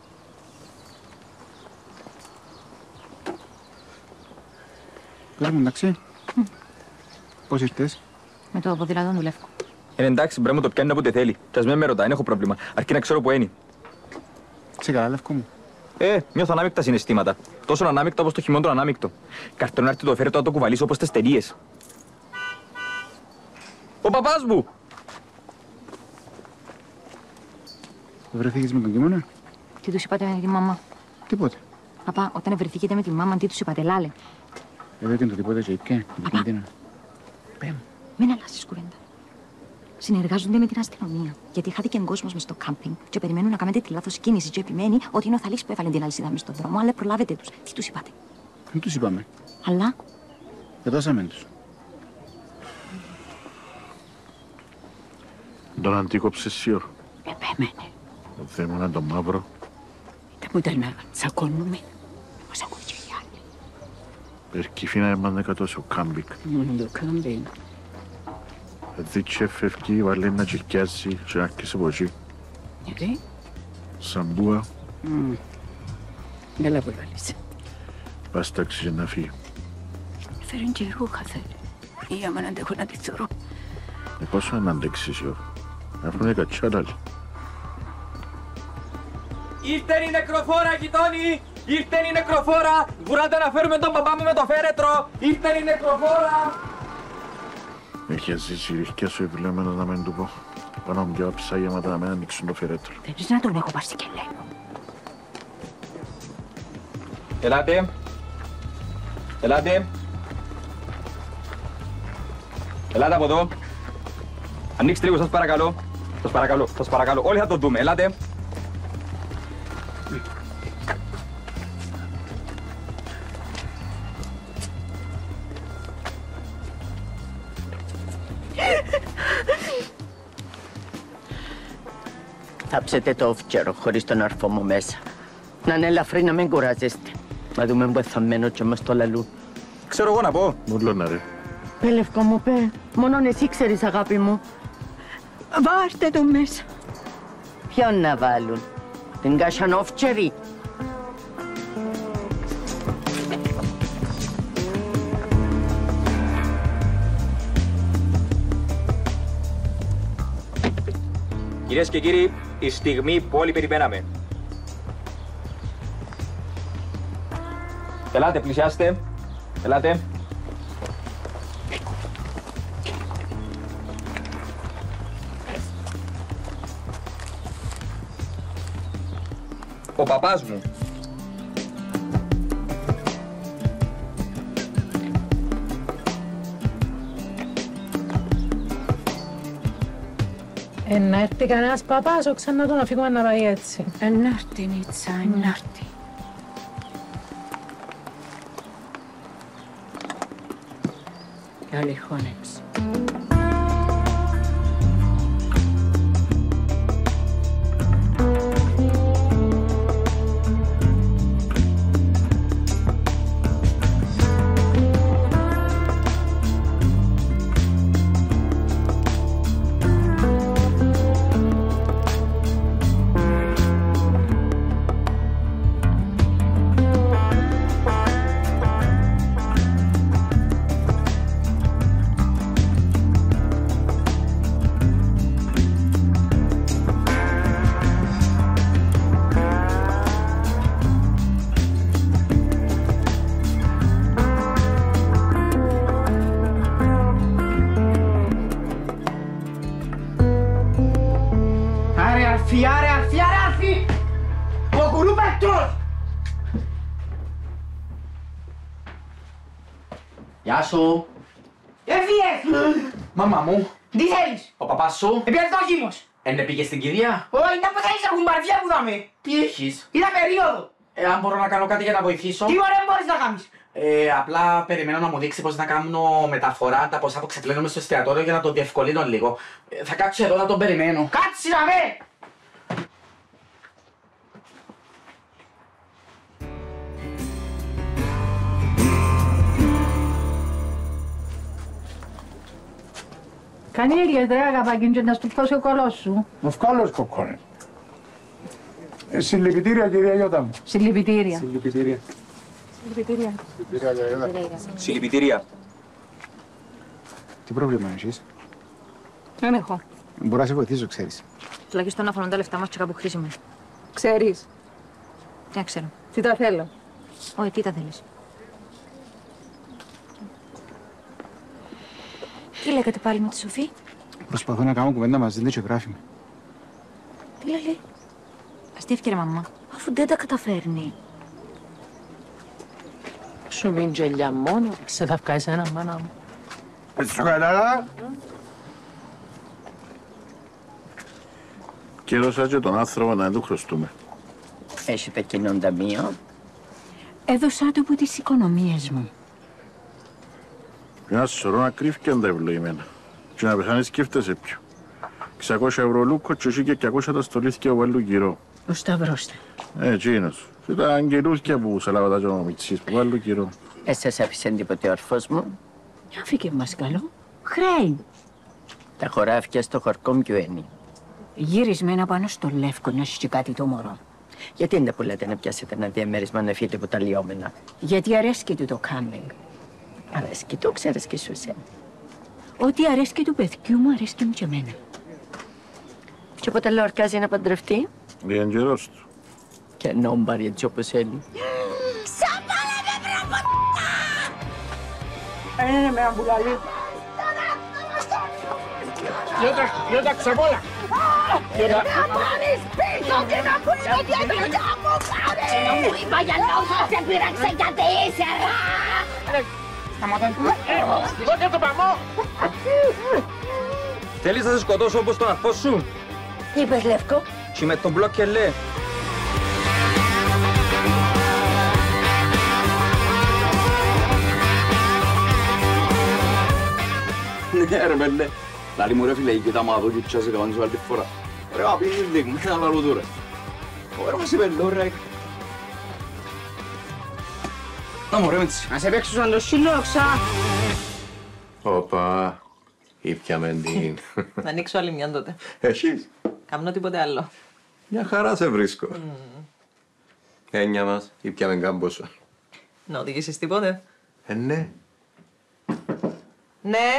G: Πες μου, εντάξει. Πώς ήρθες?
M: Με το ποδήλατο του Λεύκου.
B: Εντάξει, πρέπει να το πιάνει όποτε θέλει. Κι ας με ρωτά, δεν έχω πρόβλημα. Αρκεί να ξέρω που είναι.
G: Σε καλά, Λεύκο μου.
B: Νιώθω ανάμεικτα συναισθήματα. Τόσο ανάμεικτα όπως το χειμώνα ανάμεικτο. Καρτονάρτη να έρθει το φέρετο να το κουβαλήσω όπως τις ταινίες. Ο παπάς μου!
G: Βρεθήκες με τον Κίμωνα?
M: Τι τους είπατε με τη μαμά?
G: Τίποτε.
M: Παπά, όταν βρεθήκετε με τη μάμα, τι τους είπατε, λάλε?
G: Εδώ και το τίποτε και είπε.
M: Παπά, μην αλλάσεις κουβέντα. Συνεργάζονται με την αστυνομία. Γιατί χάθηκε κόσμος μες στο κάμπινγκ και περιμένουν να κάνετε τη λάθος κίνηση. Και επιμένει ότι είναι ο Θαλής που έβαλε την αλυσίδα μες στον δρόμο, αλλά προλάβετε τους. Τι τους είπατε?
G: Δεν τους είπαμε.
M: Αλλά.
G: Δώσαμε τους.
H: Τον αντίκοψες σιωρ.
L: Επέμενε.
H: Δεν ήμουν να τον μαύρο.
L: Δεν μου ήταν να τσακώνουμε. Μας ακούει και οι άλλοι.
H: Περκυφίνα έμανε τόσο κάμπικ.
L: Το κάμπινγκ.
H: Δίτσε φεύγει, βάλει να τσιρκιάζει και να έρχεσαι από εκεί.
L: Γιατί?
H: Σαμπούα.
L: Καλά που βάλεις.
H: Πας τάξη και να φύγει.
L: Φέρουν και ρούχα θέλει. Ή άμα να αντέχω να τη θωρώ.
H: Πόσο να αντέξεις σιωρ. Αφού είναι κατσάρα άλλη.
B: Ήρθε η νεκροφόρα, γειτόνι! Ήρθε η νεκροφόρα! Βουράτε να φέρουμε τον παπά μου με το φέρετρο! Ήρθε η νεκροφόρα!
H: Έχει ζήσει η ριχκιά σου επιλέγμενος να μην του πω. Πάνω μου δυο ψάγιαματα να μην ανοίξουν το φέρετρο.
L: Θέλεις να τον έχω πάρει και λέω.
B: Ελάτε. Ελάτε. Ελάτε από εδώ. Ανοίξτε λίγο, σας παρακαλώ. Σας παρακαλώ, σας παρακαλώ. Όλοι θα το δούμε. Ελάτε.
I: Θάψετε το όφτιαρο χωρίς τον αρφό μου μέσα. Να είναι ελαφρύ, να μην κουράζεστε. Να δούμε που θα μένω και μας το λαλούν.
B: Ξέρω εγώ να πω.
H: Μούλωνα ρε.
I: Πε Λευκό μου, πε. Μόνον εσύ ξέρεις, αγάπη μου.
L: Βάρτε το μέσα.
I: Ποιον να βάλουν? Την κασανόφτιαρη.
B: Κυρίες και κύριοι, η στιγμή που όλοι περιμέναμε. Ελάτε, πλησιάστε. Ελάτε. Ο παπάς μου.
F: Να έρθει κανένας παπάς, όχι να τον αφήγουμε να πάει έτσι.
L: Να έρθει, Νίτσα, να έρθει. Καλή χώνεψη.
N: Αρφή! Ο κουρού Πετρός!
C: Γεια σου.
N: Έφυγες!
C: Μαμά μου.
N: Τι θέλεις?
C: Ο παπάς σου.
N: Επιέρθει το χείμος.
C: Πήγε στην κυρία.
N: Όχι, να που θέλεις να κουμπαρδιά που δάμε.
C: Τι έχεις?
N: Είδα περίοδο.
C: Αν μπορώ να κάνω κάτι για να βοηθήσω.
N: Τι ωραία μπορείς να κάνεις?
C: Απλά περιμένω να μου δείξει πώς να κάνω μεταφορά τα ποσά που ξεπλένουμε στο εστιατόριο για να το διευκολύνω λίγο. Θα κάτσω εδώ να τον περιμένω.
N: Κάτσε να με!
F: Κάνει ιδιαίτερα αγαπάκι και να σου φτώσει ο κολός σου.
K: Ευκάλος κοκκόνε. Συλληπιτήρια, κυρία Γιώτα μου.
F: Συλληπιτήρια.
K: Συλληπιτήρια.
F: Συλληπιτήρια.
B: Συλληπιτήρια.
S: Τι πρόβλημα έχεις?
F: Δεν έχω.
S: Μπορώ να σε βοηθήσω, ξέρεις.
M: Τουλάχιστον να φωνούν τα λεφτά μας και κάπου χρήσιμο.
F: Ξέρεις.
M: Τι ξέρω.
F: Τι τα θέλω.
M: Όχι, τι τα θέλεις. Τι λέγατε πάλι με τη Σοφή?
S: Προσπαθώ να κάνω κουβέντα μαζί της και γράφει με.
M: Τι λέει. Αστείευκε ρε μαμά, αφού δεν τα καταφέρνει.
Q: Σου μην γελιά μόνο, σε θα βγάλεις ένα μάνα μου.
G: Έτσι σου κατάλαβα.
H: Κέρωσα και τον άνθρωπο να του χρωστούμε.
I: Έχετε κοινόν ταμείο?
L: Έδωσα του από τις οικονομίες μου.
H: Ένα σωρό να κρύφκαν τα ευλογημένα. Και να πεθάνεις σκέφτεσαι πιο. 600 ευρώ λούκο και όχι και 200 τα στολίθηκε ο άλλου κυρό.
L: Ο Σταυρός.
H: Εκείνος. Ήταν αγγελούθια που σε λάβα τα τζόμα μητσής που άλλου κυρό.
I: Σας άφησε τίποτε ο αρφός μου?
L: Άφηκε μας καλό. Χρέη.
I: Τα χωράφια στο χορκό ποιο είναι?
L: Γυρισμένα πάνω στο λεύκο να έχει κάτι το μωρό.
I: Γιατί δεν τα πουλάτε να πιάσετε ένα διαμέρισμα να φύγετε από τα λιώμενα?
L: Γιατί αρέσκει του το κάμπινγκ.
I: Αρέσκει του, ξέρεις και σου εσένα.
L: Ό,τι αρέσκει του παιδιού μου αρέσκει μου και εμένα.
I: Και πότε λορκάζει να παντρευτεί?
H: Λίγαν καιρός του.
I: Και νόμπαρ έτσι όπως έλει.
N: Ξαπάλα με πραποτά! Είναι με αμπουλαλί.
G: Γιώτα, ξαπόλα!
N: Να πάρεις πίσω και να πεις ότι έπρεπε να μου πάρεις!
E: Να μου είπα για λόγο σε πήραξε για τέσσερα!
G: Σταματά. Δώσε το παμό!
B: Θέλεις να σε σκοτώσω όπως τον αρφό σου?
E: Τι είπες, Λεύκο?
B: Και με τον μπλοκ και λέ.
T: Ναι ρε πέλε, λαλί μου ρε φίλε, η κοιτά μου αδώ και τσάσε καμάντης άλλη φορά. Ρε απίνει λίγο, μου να λαλού τώρα. Ωραία μας είπε ρε. Να μου ρε μίτσι.
N: Να σε παίξω σαν το σύλλοξα.
R: Οπα, ήπιαμε την.
Q: Να ανοίξω άλλη μια τότε.
R: Έχεις?
Q: Κάμνω τίποτε άλλο.
R: Μια χαρά σε βρίσκω. Έννοια μας, ήπιαμε κάμποσο.
Q: Να οδηγήσεις τίποτε?
R: Ναι.
Q: Ναι.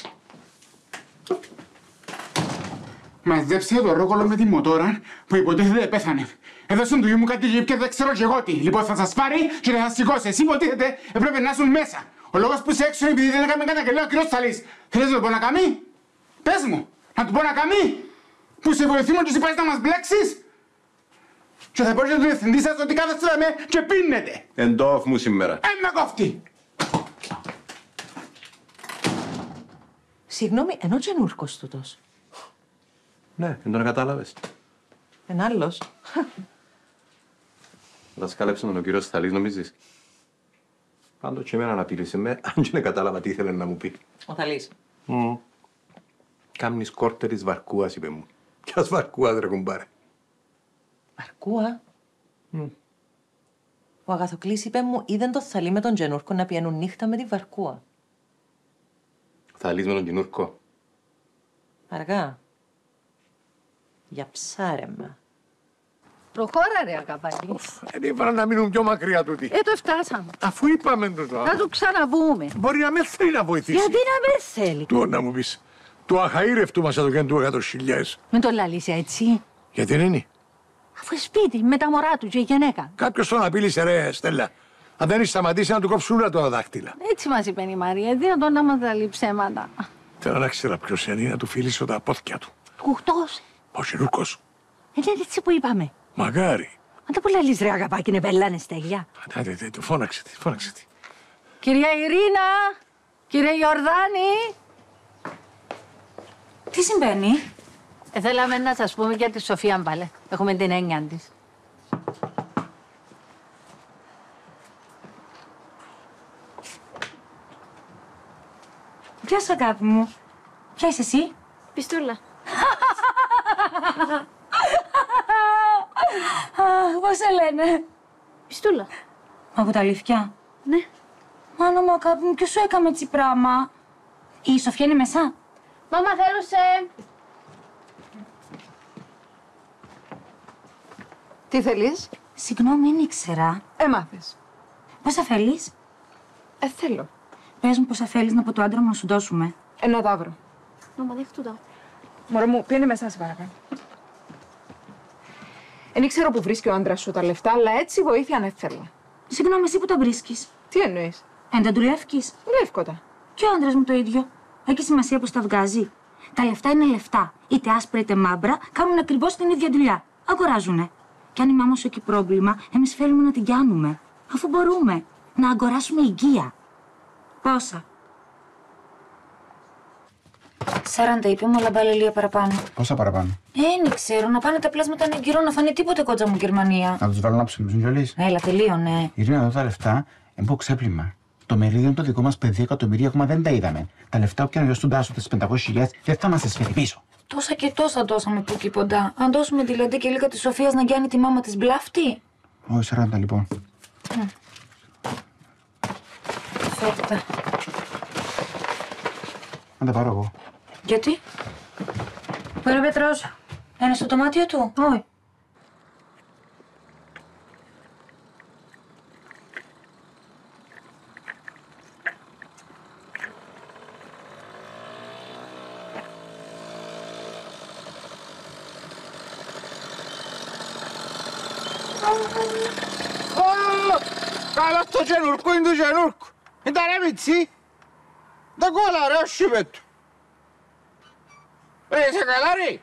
G: Μαζέψτε το ρόκολο με τη μοτόρα που υποτίθεται πέθανε. Έδωσαν του γιου μου κάτι γύπια, δεν ξέρω κι εγώ τι. Λοιπόν, θα σας πάρει και θα σας σηκώσει. Εσύ υποτίθεται έπρεπε να ήσουν μέσα. Ο λόγος που είσαι έξω είναι επειδή δεν έκαμε κανένα και λέω ο κύριος Θαλής. Θέλεις να του πω να κάνει? Πες μου, να του πω να κάνει? Που σε βοηθούμε και εσύ πας να μας μπλέξεις? Και θα πω και τον διευθυντή σας ότι κάθεστε με και πίνετε.
R: Εντόφ μου σήμερα.
G: Με κόφτη.
Q: Συγγνώμη, ενώ καινούρκος τούτος.
R: Ναι, δεν τον κατάλαβες.
Q: Εν άλλος.
R: Δασκάλεψε τον ο κύριος Θαλής, νομίζεις? Πάντως και εμένα να πήλησε με, αν και δεν κατάλαβα τι ήθελε να μου πει.
Q: Ο Θαλής.
R: Κάμνης κόρτερης βαρκούας, είπε μου. Ποιας βαρκούας ρε κουμπάρε?
Q: Βαρκούα. Ο Αγαθοκλής είπε μου είδεν το Θαλή με τον Τζενούρκο να πιένουν νύχτα με τη βαρκούα.
R: Θαλής με τον Τζενούρκο.
Q: Αργά. Για ψάρεμα.
F: Προχώρα ρε αγαπάκι.
K: Δεν είπα να μείνουν πιο μακριά τούτοι.
F: Το φτάσαμε.
K: Αφού είπαμε τούτο.
F: Θα το ξαναβούμε.
K: Μπορεί να με θέλει να βοηθήσει.
F: Γιατί να με θέλει?
K: Του να μου πεις. Του αχαήρευτου μας εδώ και του 100.000.
F: Μην το λαλείς έτσι.
K: Γιατί δεν είναι?
F: Αφού σπίτι με τα μωρά του και η γυναίκα.
K: Κάποιος τον απείλησε ρε Στέλλα. Αν δεν έχει σταματήσει να του κόψουν όλα τα δάχτυλα.
F: Έτσι μας είπε η Μαρία. Δυνατόν να μας λαλεί ψέματα.
K: Θέλω να ξέρω ποιος είναι να του φιλήσω τα πόθηκια του.
F: Κουχτός.
K: Ο Τζενούρκος.
L: Είναι έτσι που είπαμε.
K: Μακάρι.
L: Αν τα πολλά λες ρε αγαπάκι, είναι πελάνε στέλια.
K: Άντε, φώναξε τη.
L: Κυρία Ειρήνα, κύριε Ιορδάνη. Τι συμβαίνει?
M: Θέλαμε να σας πούμε για τη Σοφία Μπάλε. Έχουμε την έννοια της.
E: Ποια σου αγάπη μου? Ποια είσαι εσύ?
J: Πιστούλα.
E: Πώς σε λένε?
J: Πιστούλα.
E: Μα από τα αλήθεια?
J: Ναι.
E: Μάνα μου, αγάπη μου, ποιος σου έκαμε έτσι πράγμα? Η Σοφία είναι μέσα?
J: Μάμα, θέλουσε.
A: Τι θέλεις?
E: Συγγνώμη, δεν ήξερα.
A: Έμαθες.
E: Πόσα θέλεις?
A: Θέλω.
E: Πες μου πόσα θέλεις να πω το άντρα μου να σου δώσουμε.
A: Να τα βρω.
J: Μάμα, δέχτου τα.
A: Μωρό μου, πήγαινε μέσα, σε παρακαλώ. Δεν ξέρω που βρίσκει ο άντρας σου τα λεφτά, αλλά έτσι βοήθεια αν ήθελα.
E: Συγγνώμη, εσύ που τα βρίσκεις?
A: Τι εννοείς?
E: Εν τα δουλεύκεις?
A: Δουλεύκοτα.
E: Και ο άντρας μου το ίδιο. Έχει σημασία πως τα βγάζει. Τα λεφτά είναι λεφτά. Είτε άσπρα είτε μαύρα, κάνουν ακριβώς την ίδια δουλειά. Αγοράζουνε. Κι αν η μάμα σου έχει πρόβλημα, εμείς θέλουμε να την κάνουμε. Αφού μπορούμε. Να αγοράσουμε υγεία. Πόσα? 40 είπε μου, αλλά πάλι λίγα παραπάνω.
S: Πόσα παραπάνω?
E: Δεν ξέρω, να πάνε τα πλάσματα ανεγκυρών, να φανεί τίποτε κότσα μου Γερμανία.
S: Να τους βάλω να ψηφίσουν κιόλας.
E: Έλα, τελείωνε.
S: Ειρήνα, εδώ τα λεφτά εμπό ξέπλυμα. Το μερίδιο είναι το δικό μας παιδί, εκατομμύρια ακόμα δεν τα είδαμε. Τα λεφτά όποια γιος του Τάσου, τις 500.000, δεν θα μας τις φέρει πίσω.
E: Τόσα και τόσα δώσαμε που κοντά. Αν δώσουμε δηλαδή και λίγα τη Σοφίας να γιάνει τη μάμα της μπλάφτη.
S: Όχι, 40 λοιπόν.
E: Φέρτα.
S: Να τα πάρω εγώ.
E: Γιατί? Πού είναι ο Πέτρος? Είναι στο δωμάτιο του? Όχι.
G: Καλά στο γενούρκο είναι το γενούρκο. Είναι τα ρε μητσί. Τα κόλλα ρε, όχι πέτω. Ρε, είσαι καλά ρε.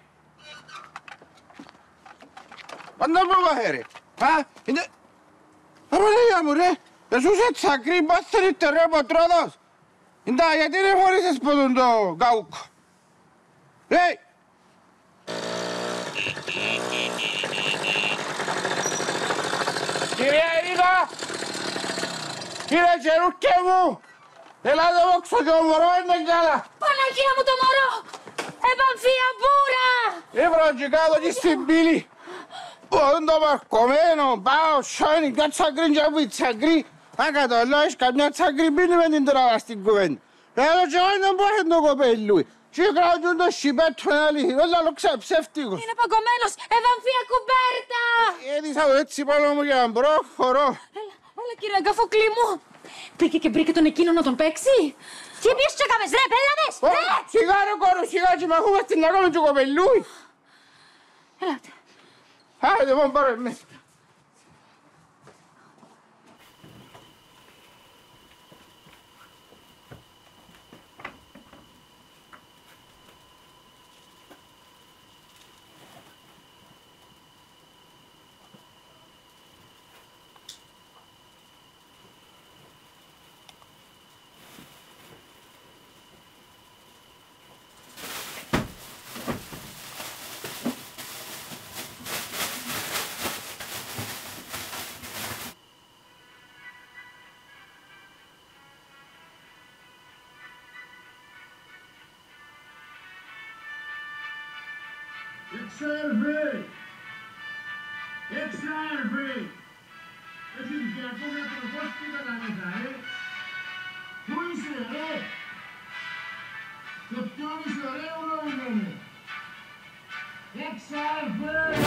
G: Πάντα που πάθε ρε. Είναι... Απολύγια μου ρε. Εσύ είσαι τσακρή, πώς θέλετε ρε ποτρόδος. Είναι γιατί δεν χωρίσες ποτούν το καούκο. Ρε. Κυρία Ειρήνα. Κύριε Γερούκε μου. Ελάτε όξω και ο μωρό είναι καλά.
E: Παναγία μου το μωρό. Επαμφία μπούρα.
G: Έβρω και κάτω και στην πύλη. Πόδουν το παρκωμένο, πάω, σώνει, μια τσακρή και από η τσακρή. Αν κατολόγεις καμιά τσακρή πίνει με την τράβα στην κουβέντα. Εδώ και εγώ δεν μπορεί το κοπέλου. Και κρατούν το σιπέτο είναι αλήθεια, όλα άλλο ξεψεύτικος.
E: Είναι παγκωμένος, επαμφία κουμπέρτα.
G: Έδισα το έτσι πάνω μου για να προχωρώ.
E: Έλα κύριε Αγκαφοκλή μου. Πήγε και βρήκε τον εκείνο να τον παίξει. Τι πεις σου έκαμες ρε, πέλανες, ρε.
G: Σιγά ρε κόρο, σιγά και μαχούμε στην αγώνα του κοπελού.
E: Έλατε.
G: Άντε μόνο πάρω μέσα.
H: Εξάρβε! Εξάρβε! Έχεις 200 τροφός που ήταν ανέτα, Πού είσαι, ρε! Και ποιο είσαι, ρε, ουρό μου! Εξάρβε!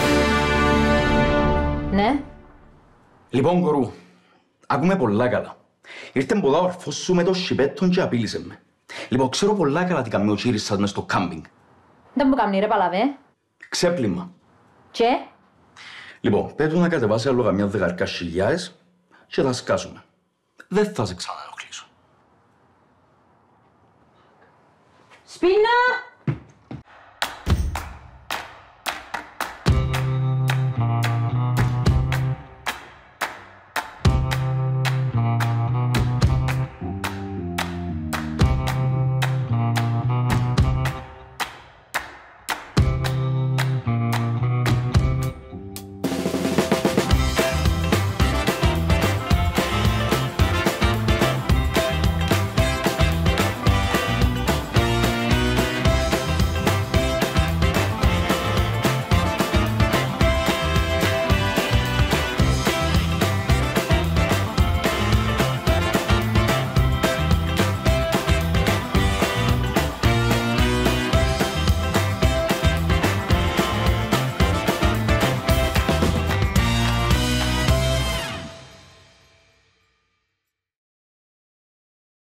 M: Ναι.
B: Λοιπόν, κορού, ακούμε πολλά καλά. Ήρθε πολλά ο αρφός σου με το σιπέτον και απείλησε με. Λοιπόν, ξέρω πολλά καλά τι κάνει ο κύρις σας μες στο κάμπινγκ.
M: Δεν μου κάνει ρε παλαβέ.
B: Ξέπλυμα.
M: Και?
B: Λοιπόν, πέτω να κατεβάσει άλλο καμιά 10.000 και θα σκάσουμε. Δεν θα σε ξαναενοχλήσω.
M: Σπίνα!